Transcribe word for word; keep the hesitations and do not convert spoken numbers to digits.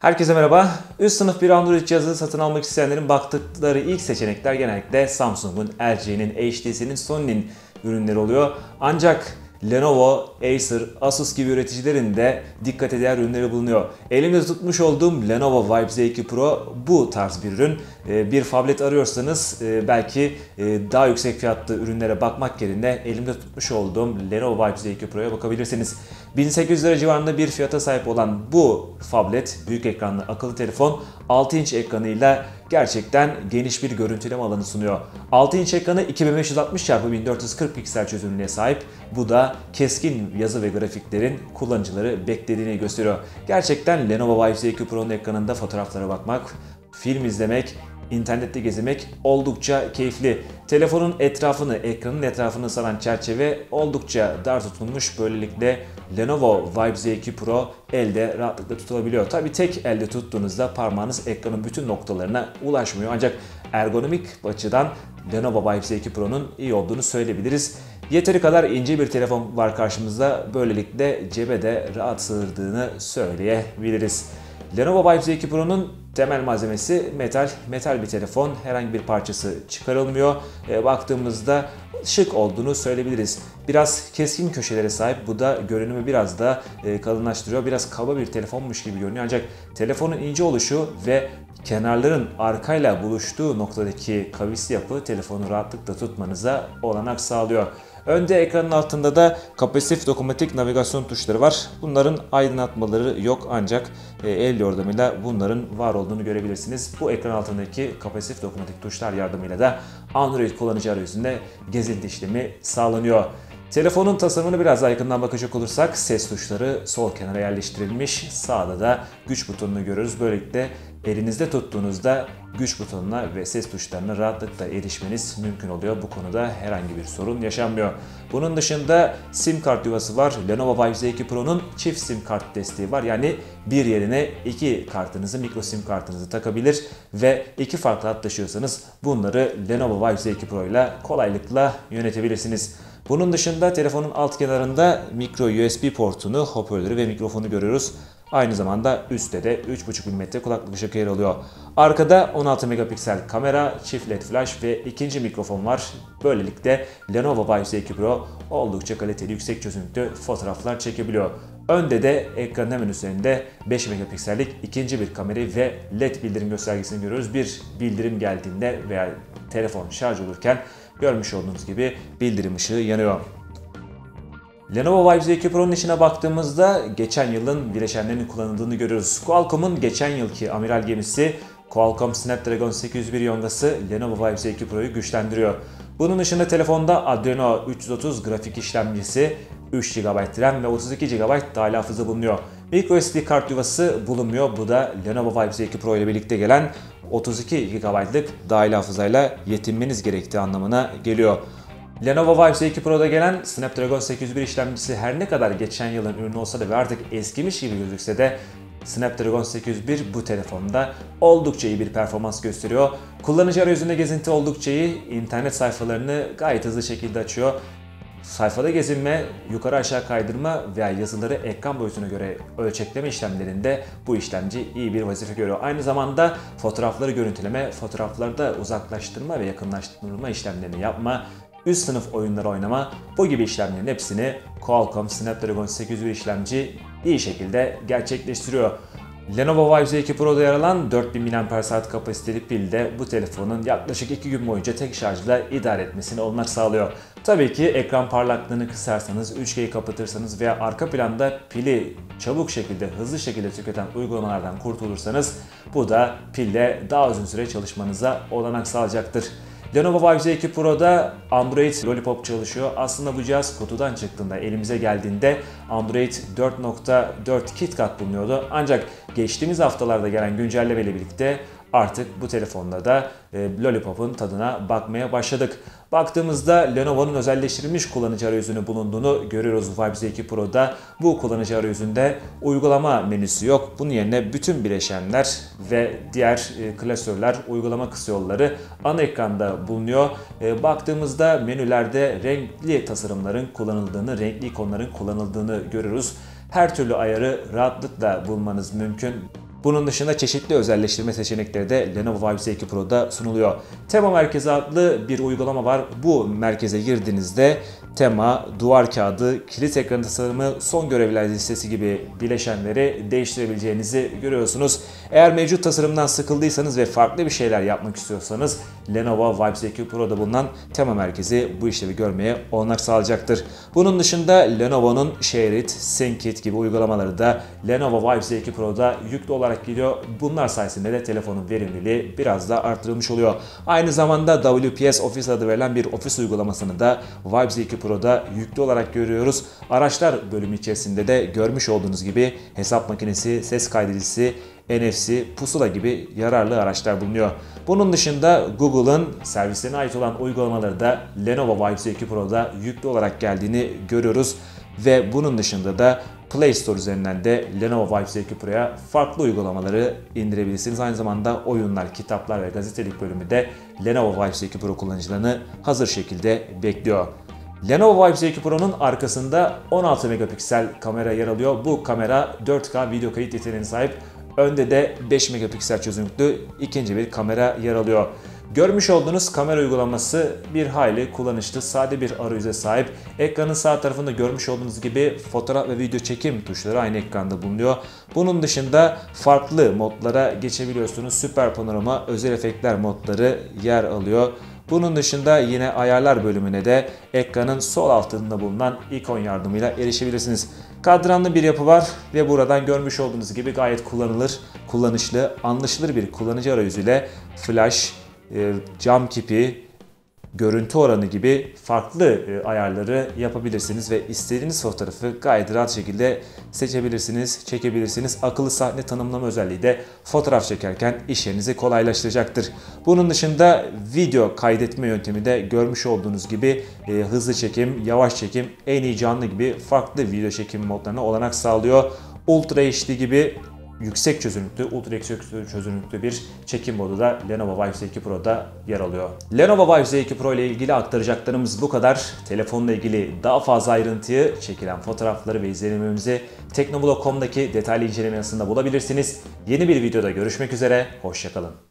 Herkese merhaba. Üst sınıf bir Android cihazı satın almak isteyenlerin baktıkları ilk seçenekler genellikle Samsung'un, L G'nin, H T C'nin, Sony'nin ürünleri oluyor. Ancak Lenovo, Acer, Asus gibi üreticilerin de dikkat eder ürünleri bulunuyor. Elimde tutmuş olduğum Lenovo Vibe Z iki Pro bu tarz bir ürün. Bir phablet arıyorsanız belki daha yüksek fiyatlı ürünlere bakmak yerine elimde tutmuş olduğum Lenovo Vibe Z iki Pro'ya bakabilirsiniz. bin sekiz yüz lira civarında bir fiyata sahip olan bu phablet, büyük ekranlı akıllı telefon altı inç ekranıyla gerçekten geniş bir görüntüleme alanı sunuyor. altı inç ekranı iki bin beş yüz altmış çarpı bin dört yüz kırk piksel çözünürlüğe sahip. Bu da keskin yazı ve grafiklerin kullanıcıları beklediğini gösteriyor. Gerçekten Lenovo Vibe Z iki Pro'nun ekranında fotoğraflara bakmak, film izlemek, İnternette gezmek oldukça keyifli. Telefonun etrafını, ekranın etrafını saran çerçeve oldukça dar tutulmuş. Böylelikle Lenovo Vibe Z iki Pro elde rahatlıkla tutulabiliyor. Tabi tek elde tuttuğunuzda parmağınız ekranın bütün noktalarına ulaşmıyor. Ancak ergonomik açıdan Lenovo Vibe Z iki Pro'nun iyi olduğunu söyleyebiliriz. Yeteri kadar ince bir telefon var karşımızda. Böylelikle cebe de rahat sığdırdığını söyleyebiliriz. Lenovo Vibe Z iki Pro'nun temel malzemesi metal. Metal bir telefon. Herhangi bir parçası çıkarılmıyor. E, baktığımızda şık olduğunu söyleyebiliriz. Biraz keskin köşelere sahip. Bu da görünümü biraz da e, kalınlaştırıyor. Biraz kaba bir telefonmuş gibi görünüyor. Ancak telefonun ince oluşu ve kenarların arkayla buluştuğu noktadaki kavisli yapı telefonu rahatlıkla tutmanıza olanak sağlıyor. Önde ekranın altında da kapasitif dokunmatik navigasyon tuşları var. Bunların aydınlatmaları yok ancak el yordamıyla bunların var olduğunu görebilirsiniz. Bu ekran altındaki kapasitif dokunmatik tuşlar yardımıyla da Android kullanıcı arayüzünde gezinti işlemi sağlanıyor. Telefonun tasarımını biraz daha yakından bakacak olursak ses tuşları sol kenara yerleştirilmiş. Sağda da güç butonunu görüyoruz. Böylelikle elinizde tuttuğunuzda güç butonuna ve ses tuşlarına rahatlıkla erişmeniz mümkün oluyor. Bu konuda herhangi bir sorun yaşanmıyor. Bunun dışında sim kart yuvası var. Lenovo Vibe Z iki Pro'nun çift sim kart desteği var. Yani bir yerine iki kartınızı, mikro sim kartınızı takabilir ve iki farklı hat taşıyorsanız bunları Lenovo Vibe Z iki Pro ile kolaylıkla yönetebilirsiniz. Bunun dışında telefonun alt kenarında micro U S B portunu, hoparlörü ve mikrofonu görüyoruz. Aynı zamanda üstte de üç buçuk milimetre kulaklık ışığı yer alıyor. Arkada on altı megapiksel kamera, çift led flash ve ikinci mikrofon var. Böylelikle Lenovo Vibe Z iki Pro oldukça kaliteli, yüksek çözünürlüklü fotoğraflar çekebiliyor. Önde de ekranın hemen üzerinde beş megapiksellik ikinci bir kamerayı ve led bildirim göstergesini görüyoruz. Bir bildirim geldiğinde veya telefon şarj olurken görmüş olduğunuz gibi bildirim ışığı yanıyor. Lenovo Vibe Z iki Pro'nun içine baktığımızda geçen yılın bileşenlerinin kullanıldığını görüyoruz. Qualcomm'un geçen yılki amiral gemisi Qualcomm Snapdragon sekiz yüz bir yongası Lenovo Vibe Z iki Pro'yu güçlendiriyor. Bunun dışında telefonda Adreno üç yüz otuz grafik işlemcisi, üç gigabayt RAM ve otuz iki gigabayt dahili hafıza bulunuyor. microSD kart yuvası bulunmuyor. Bu da Lenovo Vibe Z iki Pro ile birlikte gelen otuz iki gigabaytlık dahili hafızayla yetinmeniz gerektiği anlamına geliyor. Lenovo Vibe Z iki Pro'da gelen Snapdragon sekiz yüz bir işlemcisi her ne kadar geçen yılın ürünü olsa da ve artık eskimiş gibi gözükse de Snapdragon sekiz yüz bir bu telefonda oldukça iyi bir performans gösteriyor. Kullanıcı arayüzünde gezinti oldukça iyi, internet sayfalarını gayet hızlı şekilde açıyor. Sayfada gezinme, yukarı aşağı kaydırma veya yazıları ekran boyutuna göre ölçekleme işlemlerinde bu işlemci iyi bir vazife görüyor. Aynı zamanda fotoğrafları görüntüleme, fotoğraflarda uzaklaştırma ve yakınlaştırma işlemlerini yapma, üst sınıf oyunları oynama, bu gibi işlemlerin hepsini Qualcomm Snapdragon sekiz yüz bir işlemci iyi şekilde gerçekleştiriyor. Lenovo Vibe Z iki Pro'da yer alan dört bin miliamper saat kapasiteli pil de bu telefonun yaklaşık iki gün boyunca tek şarjla idare etmesine olanak sağlıyor. Tabii ki ekran parlaklığını kısarsanız, üç G'yi kapatırsanız veya arka planda pili çabuk şekilde, hızlı şekilde tüketen uygulamalardan kurtulursanız bu da pille daha uzun süre çalışmanıza olanak sağlayacaktır. Lenovo Vibe Z iki Pro'da Android Lollipop çalışıyor. Aslında bu cihaz kutudan çıktığında, elimize geldiğinde Android dört nokta dört KitKat bulunuyordu. Ancak geçtiğimiz haftalarda gelen güncellemeyle birlikte artık bu telefonda da e, Lollipop'un tadına bakmaya başladık. Baktığımızda Lenovo'nun özelleştirilmiş kullanıcı arayüzünü bulunduğunu görüyoruz Vibe Z iki Pro'da. Bu kullanıcı arayüzünde uygulama menüsü yok. Bunun yerine bütün bileşenler ve diğer e, klasörler, uygulama kısa yolları ana ekranda bulunuyor. E, baktığımızda menülerde renkli tasarımların kullanıldığını, renkli ikonların kullanıldığını görüyoruz. Her türlü ayarı rahatlıkla bulmanız mümkün. Bunun dışında çeşitli özelleştirme seçenekleri de Lenovo Vibe Z iki Pro'da sunuluyor. Tema Merkezi adlı bir uygulama var. Bu merkeze girdiğinizde tema, duvar kağıdı, kilit ekranı tasarımı, son görevler listesi gibi bileşenleri değiştirebileceğinizi görüyorsunuz. Eğer mevcut tasarımdan sıkıldıysanız ve farklı bir şeyler yapmak istiyorsanız Lenovo Vibe Z iki Pro'da bulunan tema merkezi bu işlevi görmeye olanak sağlayacaktır. Bunun dışında Lenovo'nun ShareIt, SyncIt gibi uygulamaları da Lenovo Vibe Z iki Pro'da yüklü olarak geliyor. Bunlar sayesinde de telefonun verimliliği biraz da artırılmış oluyor. Aynı zamanda W P S Office adı verilen bir ofis uygulamasını da Vibe Z iki Pro'da yüklü olarak görüyoruz. Araçlar bölümü içerisinde de görmüş olduğunuz gibi hesap makinesi, ses kaydedicisi, N F C, pusula gibi yararlı araçlar bulunuyor. Bunun dışında Google'ın servislerine ait olan uygulamaları da Lenovo Vibe Z iki Pro'da yüklü olarak geldiğini görüyoruz. Ve bunun dışında da Play Store üzerinden de Lenovo Vibe Z iki Pro'ya farklı uygulamaları indirebilirsiniz. Aynı zamanda oyunlar, kitaplar ve gazetelik bölümü de Lenovo Vibe Z iki Pro kullanıcılarını hazır şekilde bekliyor. Lenovo Vibe Z iki Pro'nun arkasında on altı megapiksel kamera yer alıyor. Bu kamera dört K video kayıt yeteneğine sahip. Önde de beş megapiksel çözünürlüklü ikinci bir kamera yer alıyor. Görmüş olduğunuz kamera uygulaması bir hayli kullanışlı, sade bir arayüze sahip. Ekranın sağ tarafında görmüş olduğunuz gibi fotoğraf ve video çekim tuşları aynı ekranda bulunuyor. Bunun dışında farklı modlara geçebiliyorsunuz. Süper panorama, özel efektler modları yer alıyor. Bunun dışında yine ayarlar bölümüne de ekranın sol altında bulunan ikon yardımıyla erişebilirsiniz. Kadranlı bir yapı var ve buradan görmüş olduğunuz gibi gayet kullanılır, kullanışlı, anlaşılır bir kullanıcı arayüzüyle flash, cam kipi, görüntü oranı gibi farklı ayarları yapabilirsiniz ve istediğiniz fotoğrafı gayet rahat şekilde seçebilirsiniz, çekebilirsiniz. Akıllı sahne tanımlama özelliği de fotoğraf çekerken işlerinizi kolaylaştıracaktır. Bunun dışında video kaydetme yöntemi de görmüş olduğunuz gibi hızlı çekim, yavaş çekim, en iyi canlı gibi farklı video çekim modlarına olanak sağlıyor. Ultra H D gibi yüksek çözünürlüklü, ultra yüksek çözünürlüklü bir çekim modu da Lenovo Vibe Z iki Pro'da yer alıyor. Lenovo Vibe Z iki Pro ile ilgili aktaracaklarımız bu kadar. Telefonla ilgili daha fazla ayrıntıyı, çekilen fotoğrafları ve izlenimlerimizi teknoblog nokta com'daki detaylı inceleme yazısında bulabilirsiniz. Yeni bir videoda görüşmek üzere, hoşça kalın.